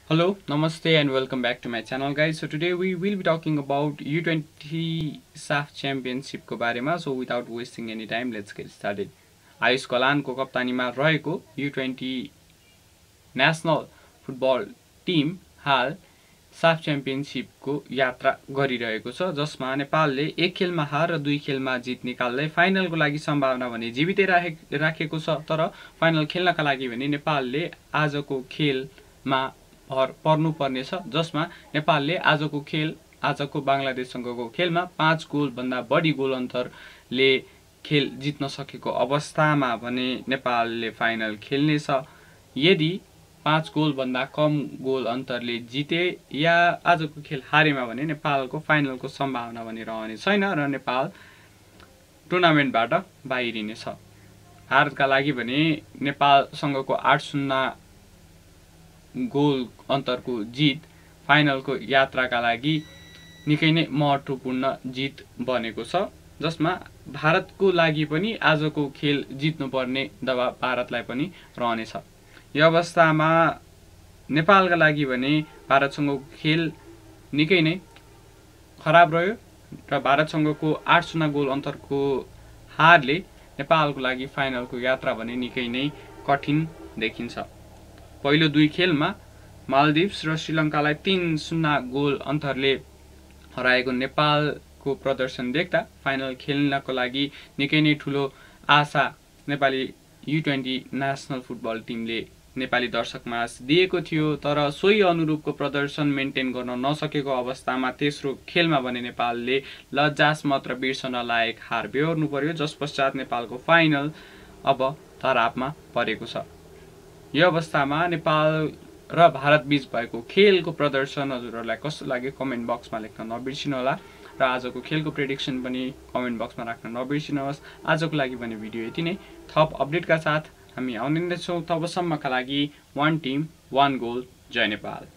Hello, namaste and welcome back to my channel guys. So today we will be talking about U-20 SAFF championship को बारेमा. So without wasting any time, let's get started. Ayush कलानको कप्तानीमा रहेको U-20 national football team हाल SAFF championship को यात्रा गरिरहेको छ, जसमा नेपालले एक खेलमा हार र दुई खेलमा जित निकाल्दै फाइनलको लागि सम्भावना भने जीवितै राखेको छ। तर फाइनल खेल्नका लागि भने नेपालले आजको खेलमा भर पर्नु पर्नेछ, जसमा नेपालले आजको बंगलादेशसँगको खेलमा 5 गोल भन्दा बढी गोल अन्तरले खेल जित्न सकेको अवस्थामा भने नेपालले फाइनल खेल्नेछ। यदि 5 गोल भन्दा कम गोल अन्तरले जिते या आजको खेल हारेमा भने नेपालको फाइनलको सम्भावना भने रहने छैन र नेपाल टुर्नामेन्टबाट बाहिरिनेछ। हारका लागि भने नेपालसँगको 8-0 गोल अन्तरको जित फाइनलको यात्राका लागि निकै नै महत्त्वपूर्ण जित बनेको छ, जसमा भारतको लागि पनि आजको खेल जित्नुपर्ने दबाब भारतलाई पनि रहनेछ। यो अवस्थामा नेपालका लागि भने भारतसँगको खेल निकै नै खराब रह्यो र भारतसँगको 8-0 गोल अन्तरको हारले नेपालको लागि फाइनलको यात्रा भने निकै नै कठिन देखिन्छ। पहिलो दुई खेलमा मालदिभ्स र श्रीलङ्कालाई 3-0 गोल अन्तरले हराएको नेपालको प्रदर्शन देख्दा फाइनल खेल्नको लागि निकै नै ठुलो आशा नेपाली U-20 नेशनल फुटबल टिमले नेपाली दर्शकमाझ दिएको थियो। तर सोही अनुरूपको प्रदर्शन मेन्टेन गर्न नसकेको अवस्थामा तेस्रो खेलमा भने नेपालले लज्जास मात्र बिर्सन लायक हार बेहोर्नु पर्यो, जसपश्चात नेपालको फाइनल अब तरापमा परेको छ। यो अवस्थामा नेपाल र भारत बीच भएको खेलको प्रदर्शन हजुरहरूलाई कस्तो लाग्यो कमेन्ट बक्समा लेख्न नबिर्सिनुहोला र आजको खेलको प्रेडिक्सन पनि कमेन्ट बक्समा राख्न नबिर्सिनुहोस्। आजको लागि भने भिडियो यति नै। थप अपडेटका साथ हामी आउने नै छौँ। तबसम्मका लागि 1 टिम 1 गोल। जय नेपाल।